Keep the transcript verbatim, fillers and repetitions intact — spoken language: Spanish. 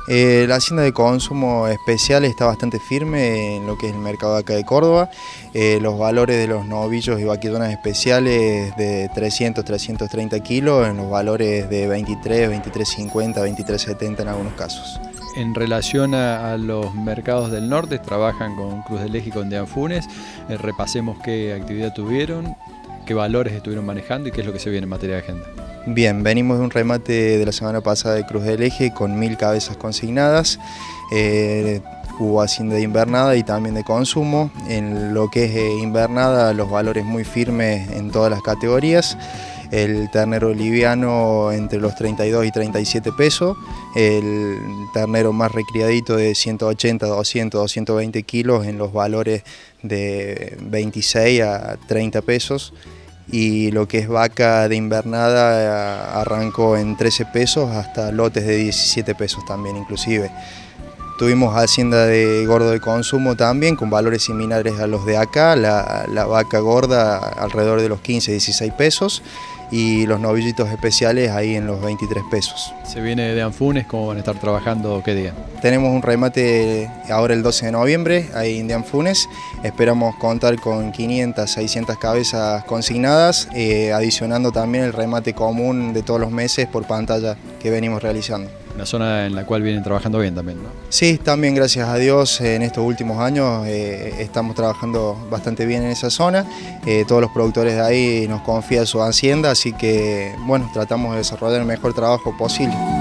Eh, la hacienda de consumo especial está bastante firme en lo que es el mercado de acá de Córdoba. Eh, los valores de los novillos y vaquillonas especiales de trescientos, trescientos treinta kilos, en los valores de veintitrés, veintitrés cincuenta, veintitrés setenta en algunos casos. En relación a, a los mercados del norte, trabajan con Cruz del Eje y con De Anfunes. Eh, repasemos qué actividad tuvieron, qué valores estuvieron manejando y qué es lo que se viene en materia de agenda. Bien, venimos de un remate de la semana pasada de Cruz del Eje con mil cabezas consignadas. Eh, hubo hacienda de invernada y también de consumo. En lo que es eh, invernada, los valores muy firmes en todas las categorías. El ternero liviano entre los treinta y dos y treinta y siete pesos, el ternero más recriadito de ciento ochenta, doscientos, doscientos veinte kilos en los valores de veintiséis a treinta pesos. Y lo que es vaca de invernada arrancó en trece pesos hasta lotes de diecisiete pesos también inclusive. Tuvimos hacienda de gordo de consumo también con valores similares a los de acá, la, la vaca gorda alrededor de los quince, dieciséis pesos y los novillitos especiales ahí en los veintitrés pesos. Se viene de Anfunes, ¿cómo van a estar trabajando? ¿Qué día? Tenemos un remate ahora el doce de noviembre ahí en De Anfunes. Esperamos contar con quinientas, seiscientas cabezas consignadas, eh, adicionando también el remate común de todos los meses por pantalla que venimos realizando. Una zona en la cual vienen trabajando bien también, ¿no? Sí, también gracias a Dios en estos últimos años eh, estamos trabajando bastante bien en esa zona. Eh, todos los productores de ahí nos confían su hacienda, así que bueno, tratamos de desarrollar el mejor trabajo posible.